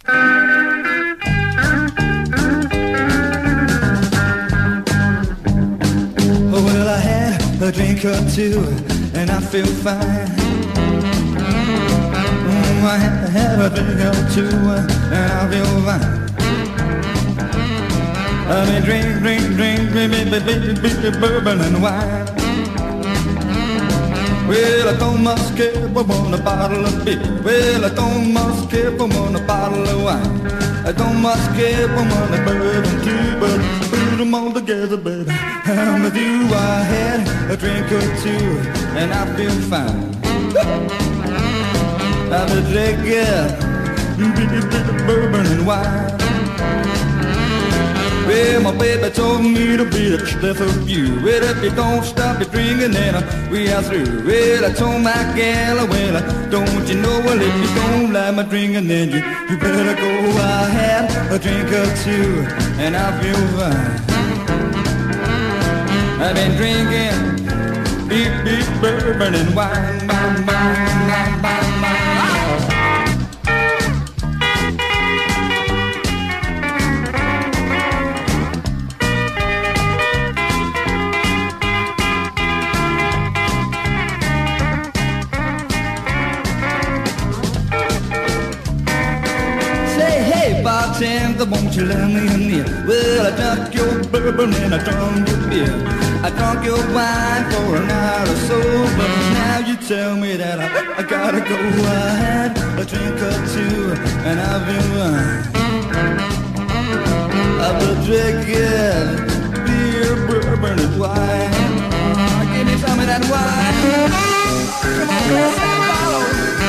Oh, well, I had a drink or two and I feel fine. I had a drink or two and I feel fine. I mean, drink, bourbon and wine. Well, I don't much care if I want a bottle of beer. Well, I don't much care if I want a bottle of wine. I don't much care if I want a bourbon too, but put them all together, baby. I'm with you. I had a drink or two and I feel fine. I've been drinking bourbon and wine. Well, my baby told me to be the death of you. Well, if you don't stop your drinking, then we are through. Well, I told my gal, well, don't you know, well, if you don't like my drinking, then you better go. I had a drink or two, and I feel fine. I've been drinking deep bourbon and wine, wine, wine, wine, wine, wine. Bartender, won't you lend me a near? Well, I drank your bourbon and I drank your beer. I drank your wine for an hour or so, but now you tell me that I gotta go. I had a drink or two and I've been wine. I've been drinking beer, bourbon and wine. Give me some of that wine. Come on, let's follow.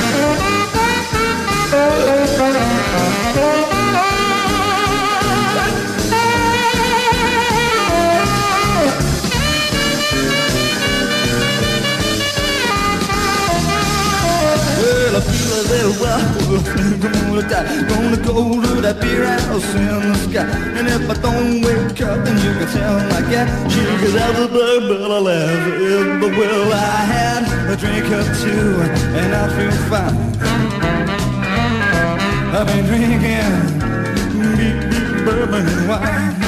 I feel a little wild, gonna die, gonna go to that beer house in the sky. And if I don't wake up, then you can tell my cat she could have a bird, but I'll have it. But well, I had a drink or two, and I feel fine. I've been drinking deep bourbon and wine.